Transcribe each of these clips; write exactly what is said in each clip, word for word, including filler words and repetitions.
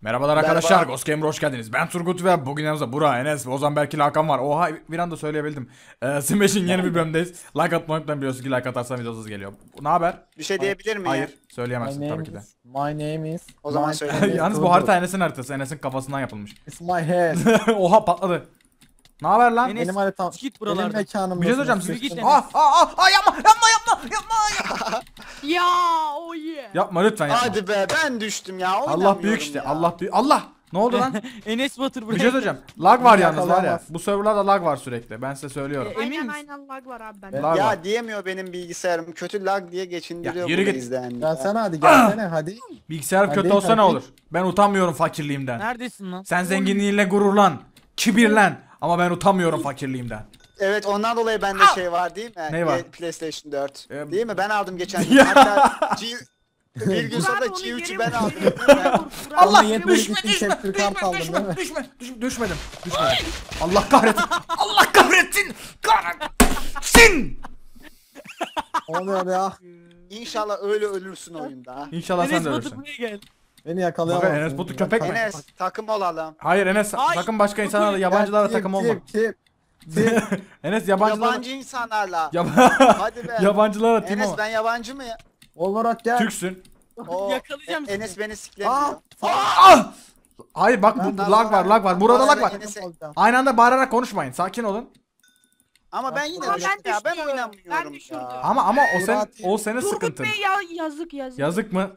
Merhabalar arkadaşlar, Ghost Gamer'a hoş geldiniz. Ben Turgut ve bugün yanımızda Burak, Enes, Ozan, Berkil, Hakan var. Oha, bir anda söyleyebildim. Ee, Smash'in yeni bir bölümdeyiz. Like atmayı unutmayın, biliyorsunuz ki like atarsan videosuz geliyor. Ne haber? Bir şey diyebilir miyim? Hayır, My söyleyemezsin tabii name ki de. is, my name is. O zaman my söyle. name is Yalnız bu Turgut. harita Enes'in haritası. Enes'in kafasından yapılmış. It's my head. Oha, patladı. Ne haber lan? Enes, Benim haritam. git Benim buralarda. mekanım. Bir şey söyleyeceğim. nasıl? Yürü git Aa, aa, aa, aa, yapma, yapma, yapma, yapma. Ya o ye. Yapma lütfen yapma. Hadi be ben düştüm ya. Allah oynamıyorum büyük işte. ya. Allah büyük. Allah. Ne oldu lan? Enes Batur buraya. Bir şey söyleyeceğim. Lag var yalnız var ya. Yakalayamaz. Bu serverlarda lag var sürekli. Ben size söylüyorum. Emin Aynen misin? aynen lag var abi bende. Ben- Lag var. Ya diyemiyor benim bilgisayarım. Kötü lag diye geçindiriyor Ya yürü bunu git. izleyenler. Gelsene hadi gelsene hadi. Bilgisayarım Hadi, kötü olsa hadi. ne olur? Ben utanmıyorum fakirliğimden. Neredesin lan? Sen zenginliğinle gururlan. Kibirlen. Ama ben utanmıyorum fakirliğimden. Evet ondan dolayı bende şey var değil mi? Ne var? E, PlayStation dört. Ee, Değil mi? Ben aldım geçen gün. Hatta G... bir gün Burak sonra abi onu G üç'ü geri ben vur, aldım. geri vur, geri vur. Burak Allah abi geri yetmedi vur. gittin tepkir kamp aldın değil mi? düşme, düş, düşmedim, düşmedim. Allah kahretsin, Allah kahretsin, kahretsin. Oluyor ya. İnşallah öyle ölürsün oyunda. ha. İnşallah sen Enes de Batur ölürsün. buraya gel. Beni yakalayamazsın. Bakın Enes Batur köpek mi? Enes takım olalım. Hayır Enes, Ay, sakın başka insanlarla, yabancılarla takım olma. Tip tip. Tip. Enes yabancılarla, Yabancı insanlarla. Yab- Hadi be. yabancılarla team Enes olma. ben yabancı mıyım? Olarak gel. Türksün. Oo, Yakalayacağım E- Enes sizi. beni siklemiyor. Aa. Ah! Hayır bak Ben- bu lag var, lag var. Burada lag var. Enes'e- Aynı anda bağırarak konuşmayın. Sakin olun. Ama ben yine Ama düştüm ben ya. Ben düştüm. oynamıyorum Ben düşürdüm. ya. Ama ama o sen Murat- o senin Turgut sıkıntın. Bey ya yazık yazık. Yazık mı?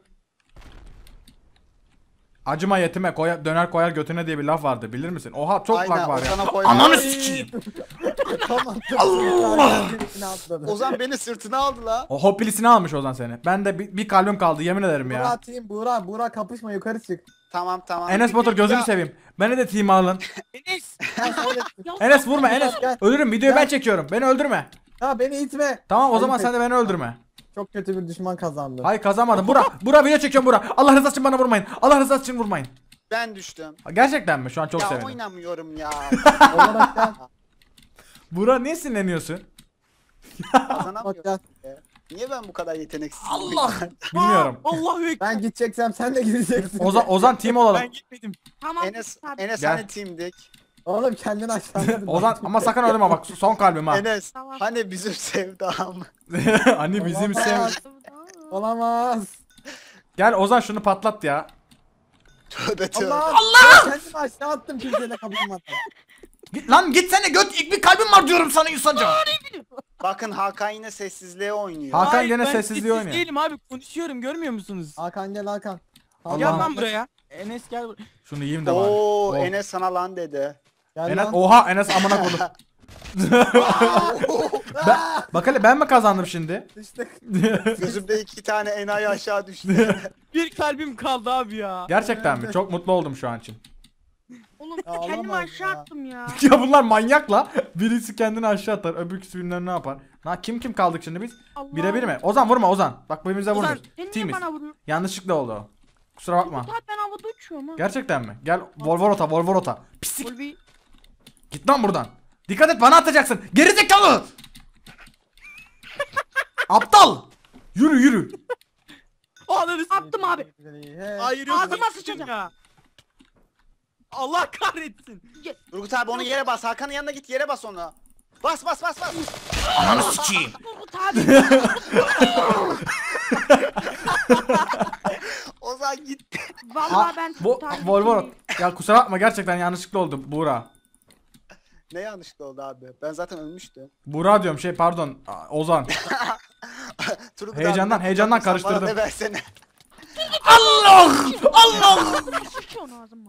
Acıma yetime koya, döner koyar götüne diye bir laf vardı, bilir misin? Oha çok Aynen, lag var ya. Ozan'a koyma. Ananı sikeyim. Tamam. Allah! Ozan beni sırtına aldı la. O hoppilisini almış Ozan seni. Ben de bir, bir kalbim kaldı, yemin ederim ya. Burak team Burak Burak kapışma yukarı çık. Tamam tamam. Enes Batur gözünü Ya, seveyim. Beni de team alın. Enes. Enes vurma Enes. Gel. Ölürüm, videoyu ben Gel. çekiyorum. Beni öldürme. Ya beni itme. Tamam o zaman Ayıp sen de beni öldürme. Çok kötü bir düşman kazandı. Hayır kazanmadım. Bura, bura video çekiyorum bura. Allah rızası için bana vurmayın. Allah rızası için vurmayın. Ben düştüm. Gerçekten mi? Şu an çok ya sevindim. oynamıyorum ya. Olarak gel. Bura niye sinirleniyorsun? Bak Kazanamıyorum. gel. Niye ben bu kadar yeteneksizim? Allah. Bilmiyorum. Allahu ekber. Ben gideceksem sen de gideceksin. Ozan, Ozan team olalım. Ben gitmedim. Tamam. Enes, tabii. Enes Gel. hani teamdik? Oğlum kendini aşağıda. Ozan ama sakın ölme bak, son kalbim ha. Enes Tamam. hani bizim sevdam. Hani bizim Olamaz. sev. Olamaz. Gel Ozan şunu patlat ya. Tövbe tövbe. Allah. Allah. Kendimi aşağı attım kimseyle kapışmadan. Git lan, gitsene göt, ilk bir kalbim var diyorum sana insanca. Bakın Hakan yine sessizliğe oynuyor. Hakan Hayır, gene ben sessizliği sessiz oynuyor. değilim abi, konuşuyorum, görmüyor musunuz? Hakan gel Hakan. Allah. Gel lan buraya. Enes gel buraya. Şunu yiyeyim de bari. Oo Oh. Enes sana lan dedi. Gel Enes, lan. oha Enes amına koydum. ben, bak hele ben mi kazandım şimdi? İşte Gözümde iki tane enayi aşağı düştü. Bir kalbim kaldı abi ya. Gerçekten mi? Çok mutlu oldum şu an için. Oğlum Ya kendimi olamaz aşağı ya. attım ya. Ya bunlar manyak la. Birisi kendini aşağı atar, öbürküsü bilmem ne yapar. Na kim kim kaldık şimdi biz? Allah. Birebir mi? Ozan vurma Ozan. Bak birbirimize Ozan, vurmuyoruz. Sen niye Teamiz. bana vuruyorsun? Yanlışlıkla oldu o. Kusura bakma. Turgut abi ben havada uçuyorum ha. Gerçekten mi? Gel Volvorota Volvorota. Pislik. Ulvi. Git lan buradan. Dikkat et, bana atacaksın. Gerizekalı. Aptal. Yürü yürü. Ananı s- Attım abi. Hayır yok. Ağzıma sıçacağım. ya. Allah kahretsin. Turgut abi onu yere bas. Hakan'ın yanına git yere bas onu. Bas bas bas bas. Ananı sikeyim. Turgut abi. Ozan gitti. Vallahi ben Bu Turgut abi. Volvorot. Ya kusura bakma, gerçekten yanlışlıkla oldu Buğra. Ne yanlışlıkla oldu abi? Ben zaten ölmüştüm. Buğra diyorum, şey pardon. Aa, Ozan. Turgut Heyecandan- abi, heyecandan sen karıştırdım. bana ne versene. Allah! Allah! Sıçıyorsun ağzıma.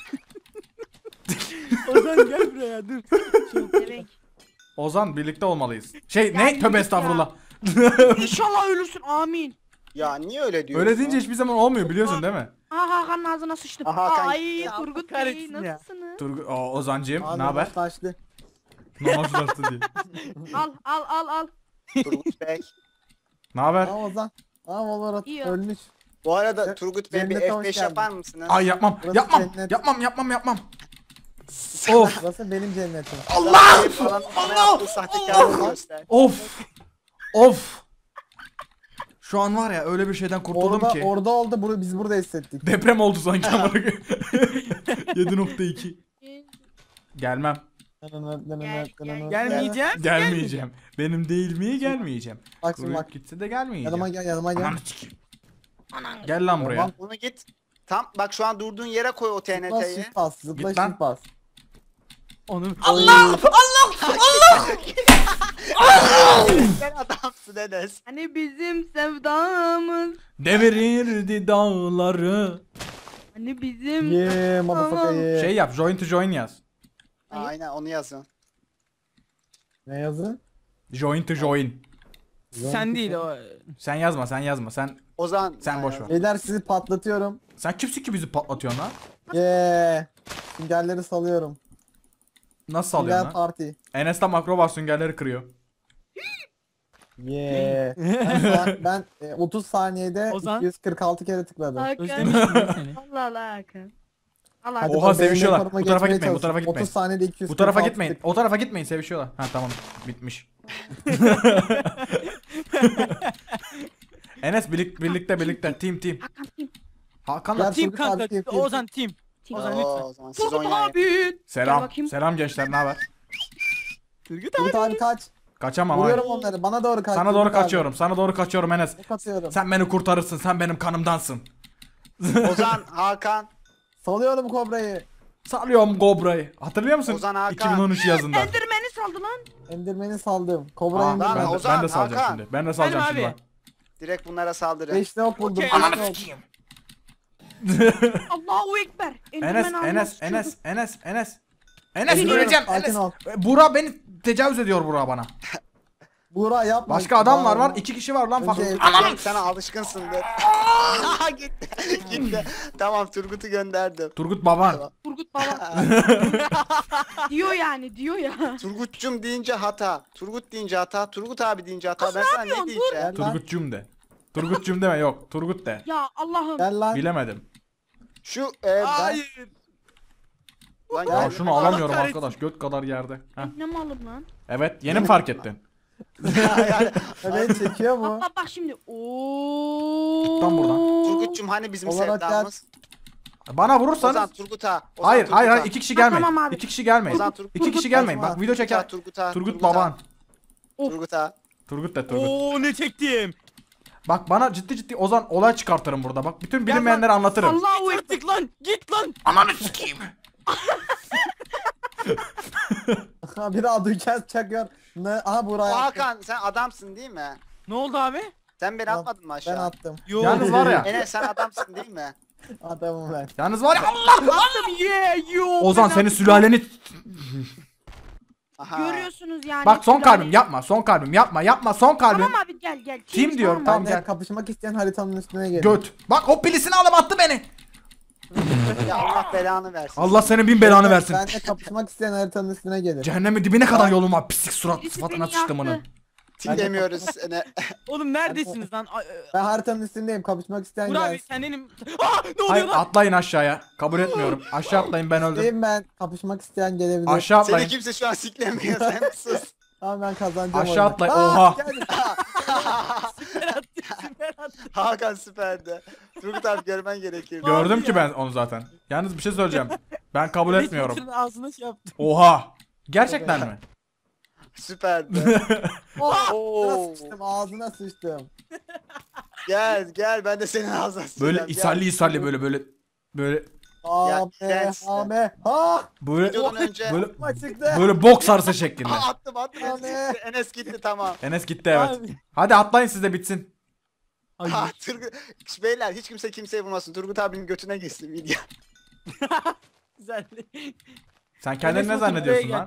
Ozan gel buraya dur. Evet. Ozan birlikte olmalıyız. Şey Ya ne? yürü Tövbe git estağfurullah. İnşallah ölürsün amin. Ya niye öyle diyorsun? Öyle deyince hiçbir zaman olmuyor, biliyorsun değil mi? Aha Hakan'ın ağzına sıçtım. Aha, Hakan Ay gitti. Turgut Allah Bey kahretsin ya. nasılsınız? Turgut, o, Ozancığım ne haber? Taşlı. Namaz rastı diye. Al al al al. Turgut Bey. Ne haber? Aa Ozan. Aa Valorant İyi. ölmüş. Bu arada Turgut Bey bir Cennete hoş F beş geldin. yapar mısınız? Ay yapmam. Burası Yapmam. cennet. Yapmam yapmam yapmam. Of. Burası benim cennetim. Allah! Benim falan bana yaptığı sahtekarlığı göster. Of. Of. Şu Şu an var ya öyle bir şeyden kurtuldum Orada, ki. orada oldu. Bur biz burada hissettik. Deprem oldu sanki ama. yedi nokta iki. Gelmem. Gelmeyeceğim. Gelmeyeceğim. Benim değil mi? Gelmeyeceğim. Bak şimdi Kuruyup bak. gitse de gelmeyeceğim. Yanıma gel yanıma gel. Ananı sikeyim. Gel lan buraya. Tamam. Onu git. Tam bak şu an durduğun yere koy o Zıpla T N T'yi. shift bas. Zıpla Git lan. shift bas. Onun Allah! Sen adamsın Enes. Hani bizim sevdamız. Devirirdi dağları. Hani bizim. Yeah motherfucker yeah. Şey yap, join to join yaz. Aynen onu yazın. Ne yazın? Join to join. sen değil o. Sen yazma, sen yazma. Sen Ozan. Sen boş ver. Beyler sizi patlatıyorum. sen kimsin ki bizi patlatıyorsun lan? Yeah. Süngerleri salıyorum. Nasıl Sünger salıyorsun lan? parti. Enes'te makro var, süngerleri kırıyor. Yeah. ben, sa- ben e, otuz saniyede Ozan. iki yüz kırk altı kere tıkladım. Hakan. Özlemişim ben seni. Allah Allah Hakan. Allah Hadi Oha, bakalım, sevişiyorlar. benim rekoruma Bu tarafa geçmeye gitmeyin, bu tarafa çalışın. gitmeyin. otuz saniyede iki yüz Bu tarafa kırk altı gitmeyin. tık- O tarafa gitmeyin, sevişiyorlar. Ha tamam, bitmiş. Enes birlik, birlikte birlikte team team. Hakan kim? Hakan Gel. Team Turgut kanka. abi, team, team. Ozan team. Kim? Ozan Oo, lütfen. o zaman siz Turgut oynayın. abi. Gel Selam. bakayım. Selam gençler, ne haber? Turgut Turgut abi kaç. Kaçamam Vuruyorum abi. onları. Bana doğru kaç. Sana doğru Turgut abi. kaçıyorum. Sana doğru kaçıyorum Enes. Ne kaçıyorum? Sen beni kurtarırsın. Sen benim kanımdansın. Ozan, Hakan. Salıyorum kobrayı. Salıyorum Kobra'yı. Hatırlıyor musun? Ozan Hakan. iki bin on üç yazında. Endirmeni saldı lan. Endirmeni saldım. Kobra Aa, endirmeni. ben, de, Ozan, ben de salacağım Hakan. şimdi. Ben de salacağım Benim şimdi abi. bak. Direkt bunlara saldırın. Beşli ok buldum. Okey. beşli Ananı ok. sikeyim. Allahu Ekber. Endirmen Enes, almaz Enes, çocuk. Enes, Enes, Enes. Enes Biliyorum, öleceğim. sakin Enes. ol. Burak beni tecavüz ediyor Burak bana. Buğra yapma. Başka adamlar var. Bağırma. iki kişi var lan. Önce- Fakir. Anam. Sana alışkınsındır. gitti. gitti. Tamam Turgut'u gönderdim. Turgut baban. Turgut baba. diyor yani diyor ya. Turgut'cum deyince hata. Turgut deyince hata. Turgut abi deyince hata. Ben sana ne yapıyorsun? diyeceğim? Gel lan. Turgutcum de. Turgutcum deme yok. Turgut de. Ya Allah'ım. Gel lan. Bilemedim. Şu e, ben... Hayır. Lan Ya gel. şunu Allah alamıyorum kahretsin. arkadaş. Göt kadar yerde. Heh. Ne malım lan? Evet. Yeni mi fark ettin? yani, Evet çekiyor mu? Bak bak şimdi. Oo. Lan buradan. Turgut'cum hani bizim Olarak sevdamız? Bana Ozan vurursanız. Turgut'a. Ozan Hayır hayır Turgut'a. hayır. iki kişi Ha, gelmeyin. tamam abi. İki kişi gelmeyin. Ozan Turgut. İki kişi gelmeyin. Bak video çeker. Turgut'a. Turgut baban. Turgut'a. Turgut de Turgut. Oo ne çektim. Bak bana ciddi ciddi Ozan olay çıkartırım burada. Bak bütün bilinmeyenleri anlatırım. Allahu Ekber. Artık lan git lan. Ananı sikeyim. Biri aduket çakıyor. Ne? Aha Buğra yaptı. Hakan sen adamsın değil mi? Ne oldu abi? Sen beni Tamam, atmadın mı Ben aşağı? attım. Yo. Yalnız var ya. Enes sen adamsın değil mi? Adamım ben. Yalnız var ya Allah. Attım yeah yo. Ozan Ben senin attım. sülaleni. Aha. Görüyorsunuz yani. Bak son sülale- kalbim yapma. Son kalbim yapma. Yapma son kalbim. Tamam abi gel gel. Team Team diyorum, tamam. tamam. Ben de gel. kapışmak isteyen haritanın üstüne gelin. Göt. Bak o pilisini alıp attı beni. Ya Allah belanı versin. Allah senin bin belanı versin. Ben de kapışmak isteyen haritanın üstüne gelin. Cehennemin dibine kadar yolum var. Pislik surat Birisi sıfatına beni sıçtımının. yaktı. Tim demiyoruz. Ne? Oğlum neredesiniz lan? Ay, ay, Ben haritanın üstündeyim. Kapışmak isteyen Burak abi gelsin. sen benim... Aa ne oluyor Hayır lan? atlayın aşağıya. Kabul etmiyorum. Aşağı atlayın ben öldüm. Üstteyim ben. Kapışmak isteyen gelebilir. Aşağı Seni atlayın. kimse şu an siklemiyor sen sus. Tamam ben kazanacağım Aşağı oyunu. atlayın. Aa, Oha. geldim. Süper attı süper attı. Hakan süperdi. Turgut abi görmen gerekirdi. Gördüm Abi ki ya. ben onu zaten. Yalnız bir şey söyleyeceğim. Ben kabul etmiyorum. Beş ağzına şey yaptım. Oha. Gerçekten mi? Süperdi. Ağzına Oo. sıçtım. Ağzına sıçtım. Gel gel ben de senin ağzına Böyle sıçacağım, gel. isalli isalli böyle böyle böyle Abi. sensin. Abi. Ha. böyle Videodan önce. böyle Maç çıktı. böyle boks arası şeklinde. Aa, attım attım Enes Abi. gitti. Enes gitti tamam. Enes gitti evet. Abi. Hadi atlayın siz de bitsin. Ay, Ha, Turgut... Beyler hiç kimse kimseye vurmasın. Turgut abinin götüne geçsin video. güzel. Sen kendini Enes ne otur zannediyorsun buraya lan?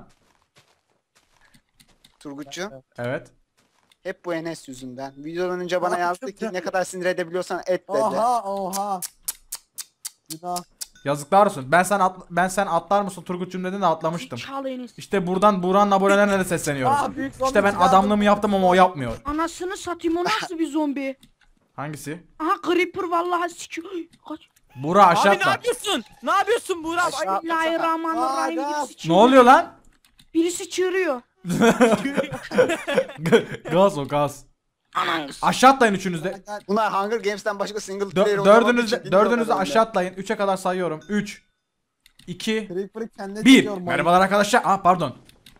Turgut'cum. Evet. Hep bu Enes yüzünden. Videodan önce bana Aa, yazdı çok ki ya. ne kadar sinir edebiliyorsan et dedi. Oha oha. Günah. Yazıklar olsun. Ben sen atla- ben sen atlar mısın Turgut'cum dedin de atlamıştım. Zekalı Enes. İşte buradan Burak'ın abonelerine de sesleniyorum. Aa, büyük zombi İşte ben çıkardım. adamlığımı yaptım ama o yapmıyor. Anasını satayım o nasıl bir zombi? Hangisi? Aha Creeper vallahi sikiyor. Kaç. Burak aşağı Abi ne atla. yapıyorsun? Ne yapıyorsun Burak? Aşağı- Ay, Bismillahirrahmanirrahim. Aa, Birisi Ne çığırıyor. oluyor lan? Birisi çığırıyor. gaz o gaz. Aşağı atlayın üçünüz de. Gel. Bunlar Hunger Games'ten başka single Dö- player oynamak dördünüz için de, bilmiyorlar dördünüz de oyunu. aşağı atlayın. üçe kadar sayıyorum. üç iki Freak freak kendine bir. çekiyor. Merhabalar arkadaşlar. Aa pardon.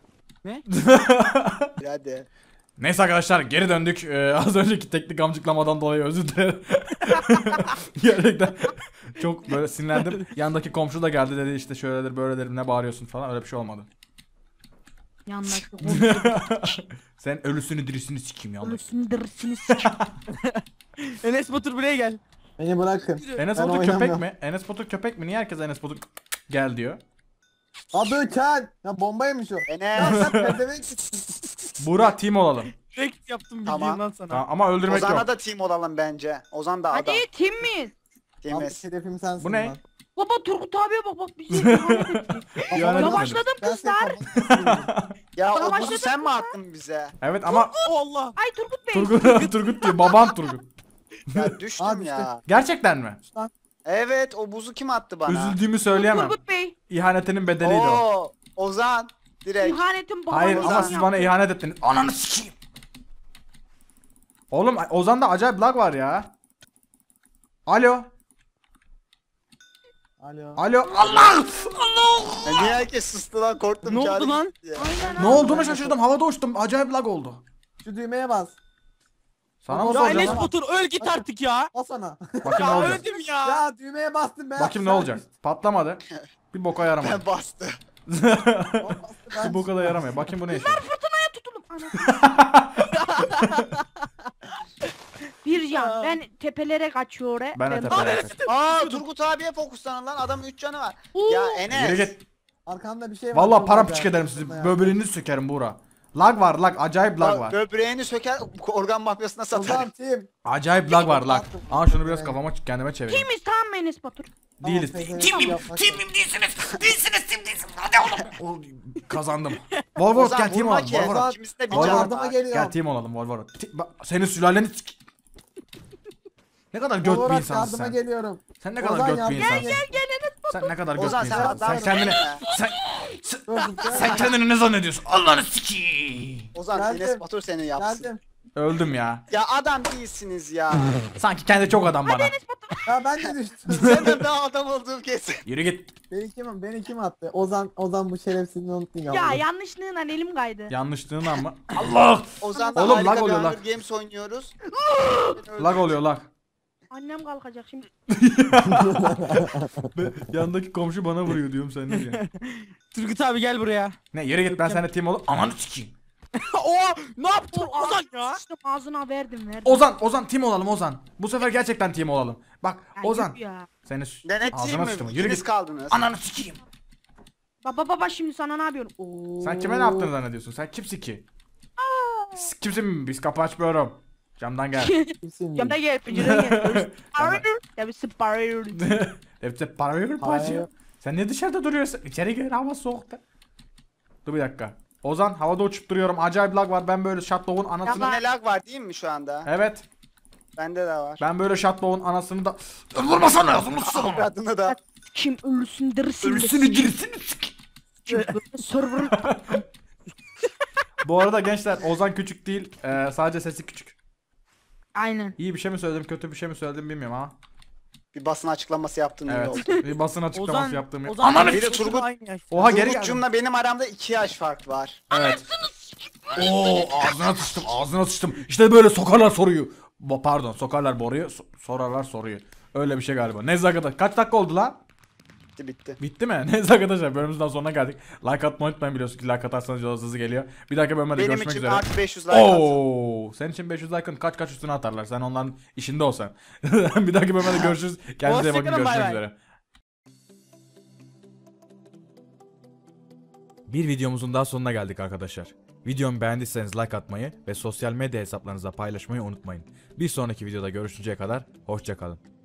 Hadi. Neyse arkadaşlar geri döndük. Ee, az önceki teknik amcıklamadan dolayı özür dilerim. Gerçekten çok böyle sinirlendim. Yandaki komşu da geldi dedi işte şöyledir böyledir ne bağırıyorsun falan öyle bir şey olmadı. Yandaşlık. Sen ölüsünü dirisini sikeyim yalnız. Ölüsünü dırısını sikim. Enes Batur buraya gel. Beni bırakın. Enes Ben Batur köpek oynamıyorum. mi? Enes Batur köpek mi? Niye herkes Enes Batur gel diyor? Adı Ken. Ya bombaymış o. Ya Enes. sen pezevenk. Buğra team olalım. Direkt yaptım Tamam. bildiğinden sana. Tamam, ama öldürmek Ozan'a yok. da team olalım bence. Ozan da adam. Hadi tim miyiz? Abi Teamiz. hedefim sensin. Bu ne? lan. Baba Turgut abiye bak bak bizi ihanet etti. Yani Kafana etmedim. başladım Ben kızlar. senin kafana- Ya Bana o buzu başladın sen mi mı? attın bize? Evet ama Allah. Ay Turgut Bey. Turgut Turgut diyor. Baban Turgut. Ya düştüm Abi ya. Gerçekten mi? Evet o buzu kim attı bana? Üzüldüğümü söyleyemem. Turgut Bey. İhanetinin bedeliydi o. Oo, Ozan. Direkt. İhanetin babanı Hayır ama siz bana ihanet ettiniz. Ananı sikeyim. Oğlum Ozan'da acayip lag var ya. Alo. Alo. Alo. Allah! Ya niye herkes sustu lan korktum. Ne oldu çağrı lan? gitti ya. Aynen Ne abi. olduğunu şaşırdım. Havada uçtum. Acayip lag oldu. Şu düğmeye bas. Sana mı Ya Ya soracağım? Enes lan? Batur öl git artık ya. O sana. Bakayım ne Ya olacak. öldüm ya. Ya düğmeye bastım ben. Bakayım ne olacak. Patlamadı. Bir boka yaramadı. Ben bastı. Bir boka da yaramıyor. Bakayım bu ne işe. Fırtınaya tutulum. Ana. Bir can. Ben tepelere kaçıyor. he. Ben de tepelere kaçtım. Aa Turgut abiye fokuslanın lan adamın üç canı var. Oo. Ya Yürü Enes. git. Arkanda bir şey var. Vallahi çok paramparça güzel. ederim sizi. Ya. Böbreğinizi sökerim Buğra. Lag var lag. Acayip lag Bak, var. böbreğini söker organ mafyasına satar. Ozan team. Acayip lag var lag. Attım. Aa şunu biraz Evet. kafama kendime çevireyim. Kimiz tamam mı Enes Batur? Değiliz. Tamam, peki. Timim, Yapmak timim değilsiniz. Değilsiniz, tim değilsiniz. Hadi oğlum. O, kazandım. Volvo Ozan gel team vurma olalım. ki. Volvo. İkimizde de bir Volvo. can Yardıma var. geliyor. Gel team olalım Volvo. Ti- bak, senin sülalenin sik- Ne kadar göt bir Olarak insansın yardıma sen. geliyorum. Sen ne kadar Ozan göt bir yardıma insansın. gel. Sen ne kadar göt bir Ozan sen insansın. Sen adam kendini sen, sen, sen kendini ne zannediyorsun? Allah'ını sikeyim. Ozan Geldim. Enes Batur seni yapsın. Geldim. Öldüm ya. Ya adam değilsiniz ya. Sanki kendi çok adam bana. Ya ben de düştüm. Senden daha adam olduğum kesin. Yürü git. beni kim beni kim attı? Ozan Ozan bu şerefsizliğini unuttun ya. Ya yanlışlığıyla elim kaydı. Yanlışlığından mı? Allah! Ozan'la Oğlum, harika lag bir oluyor, Hunger lag. Games oynuyoruz. Lag oluyor lag. Annem kalkacak şimdi. Yandaki komşu bana vuruyor diyorum sen ne diyorsun? Turgut abi gel buraya. Ne yürü git ben seninle team olup ananı sikeyim. Oo ne yaptın Dur Ozan ya? Sıçtım ağzına verdim verdim. Ozan, Ozan team olalım Ozan. Bu sefer gerçekten team olalım. Bak Ya Ozan. yürü ya. Seni Deneteyim ağzına mi? sıçtım. Yürü İkiniz git. kaldınız. Ananı sikeyim. Baba baba şimdi sana ne yapıyorum? Oo. Sen kime ne yaptığını zannediyorsun? Sen kimsin ki? S- Kimsin? Biz kapı açmıyorum. Camdan gel. Kimsin? Camda gel pencereden gel. Arıyor. Ya bir sıparıyor. Hepsi para verir Hayır. parça. Sen niye dışarıda duruyorsun? İçeri gel hava soğukta. Dur bir dakika. Ozan havada uçup duruyorum. Acayip lag var. Ben böyle Shadow'un anasını... Tamam. Yine lag var değil mi şu anda? Evet. Bende de var. Ben böyle Shadow'un anasını da... Vurmasana ya. Vurmasana. Avradını da. Kim ölüsün dırısın. Ölüsünü dirisini sik. Server. Bu arada gençler Ozan küçük değil. Ee, sadece sesi küçük. Aynen. İyi bir şey mi söyledim kötü bir şey mi söyledim bilmiyorum ama. Bir basın açıklaması yaptın iyi Evet. oldu. Bir basın açıklaması Ozan, yaptığım. Ozan Ananı biri Turgut Turgut- aynı yaş. Oha geri geldim. Turgut'cumla benim aramda iki yaş fark var. Evet. Oo ağzına sıçtım ağzına sıçtım. İşte böyle sokarlar soruyu. Bo pardon sokarlar boruyu so- sorarlar soruyu. Öyle bir şey galiba. Neyse arkadaşlar kaç dakika oldu lan? Bitti bitti. Bitti mi? Neyse arkadaşlar bölümümüzden sonuna geldik. Like atmayı unutmayın biliyorsunuz ki like atarsanız yol hızlı geliyor. Bir dahaki bölümde Benim görüşmek için üzere. artı beş yüz like atsın. Oo, senin için beş yüz like'ın kaç kaç üstüne atarlar. Sen onların işinde olsan. Bir dahaki bölümde görüşürüz. Kendinize iyi bakın Hoşçakalın, bay görüşmek bay. üzere. Bir videomuzun daha sonuna geldik arkadaşlar. Videomu beğendiyseniz like atmayı ve sosyal medya hesaplarınıza paylaşmayı unutmayın. Bir sonraki videoda görüşünceye kadar hoşça kalın.